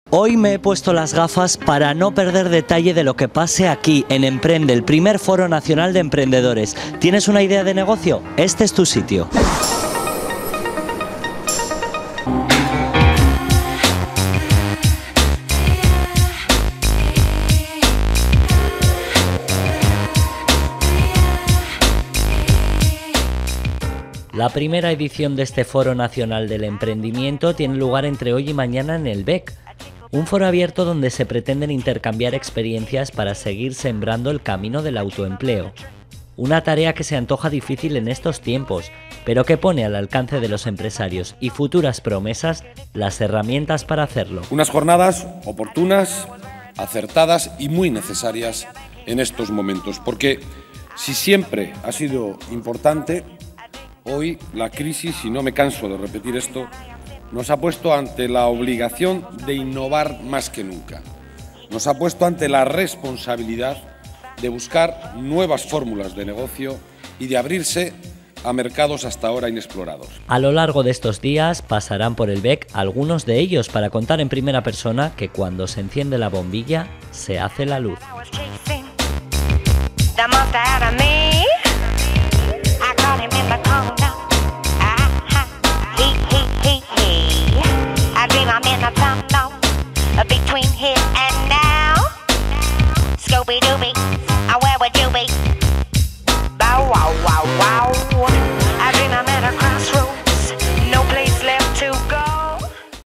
Hoy me he puesto las gafas para no perder detalle de lo que pase aquí, en Emprende, el primer foro nacional de emprendedores. ¿Tienes una idea de negocio? Este es tu sitio. La primera edición de este Foro Nacional del Emprendimiento tiene lugar entre hoy y mañana en el BEC, un foro abierto donde se pretenden intercambiar experiencias para seguir sembrando el camino del autoempleo. Una tarea que se antoja difícil en estos tiempos, pero que pone al alcance de los empresarios y futuras promesas las herramientas para hacerlo. Unas jornadas oportunas, acertadas y muy necesarias en estos momentos, porque si siempre ha sido importante, hoy la crisis, y no me canso de repetir esto, nos ha puesto ante la obligación de innovar más que nunca. Nos ha puesto ante la responsabilidad de buscar nuevas fórmulas de negocio y de abrirse a mercados hasta ahora inexplorados. A lo largo de estos días pasarán por el BEC algunos de ellos para contar en primera persona que cuando se enciende la bombilla se hace la luz.